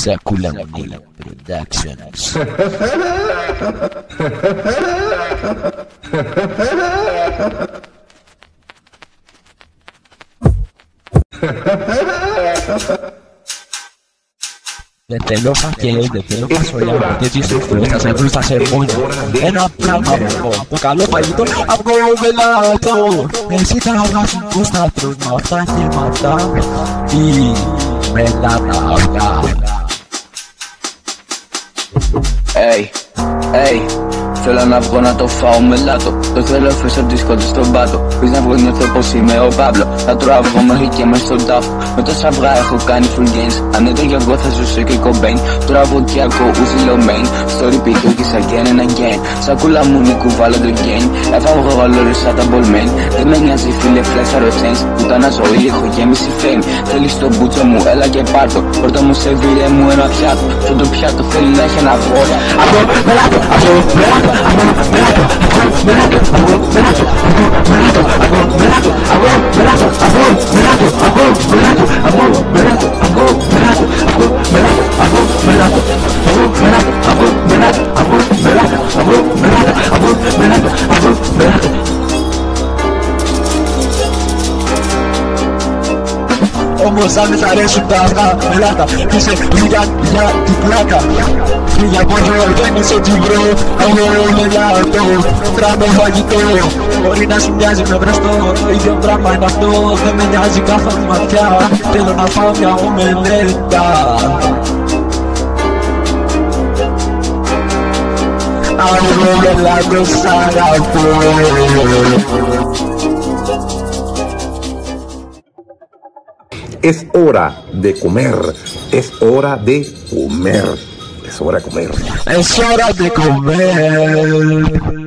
Sakula Muni Productions. Δεν θέλω φακές, δεν θέλω φασολιά, και τις ευθύνες θα σε βρουν στα σερμόνια. Ένα πράγμα το καλό φαγητό από γελάτο. Εσύ θα βγάζουν πώς θα τρως με αυτά και με αυτά. Τι μελάτα αυτά. Θέλω να βγω να το φάω με λάτο. Το θέλω φες από τη σκότη στον πάτο. Πεις να βγω νιώθω πως είμαι ο Παύλο. Θα τρώω αυγό μέχρι και μες στον τάφο. Με τόσα αυγά έχω κάνει full gains. Αν δεν το για εγώ θα ζήσω και κομπέιν. Τώρα από και ακούω ούσι λομέν. Στο repeat το κίσα again and again. Σακούλα μου είναι κουβάλα το gain. Έφαγω γαλόρες σαν τα μπολμέν. Δεν με νοιάζει φίλε φλέσσαρο chains. Πουτάνα ζωή έχω γέμιση fame. Θέλεις το μπούτσο μου έλα και πάρτο. Πρώτα μου σε βίρε μου ένα πιάτο. Αυτό το πιάτο θέλει να έχει ένα βόλο. Όμως αν δεν αρέσουν τα αυγά μελάτα, είσαι για την πλάκα. Φύγε από εδώ, δεν είσαι τι βρω. Αγορώ γελάτο, τράμε φαγητό. Μπορεί να σου μοιάζει με βραστό, το ίδιο πράγμα είναι αυτό. Δεν με νοιάζει κάθε ματιά, θέλω να φάω μια ομελέτα. Αγορώ γελάτο, σ' αγαπώ. Es hora de comer, es hora de comer, es hora de comer. Es hora de comer.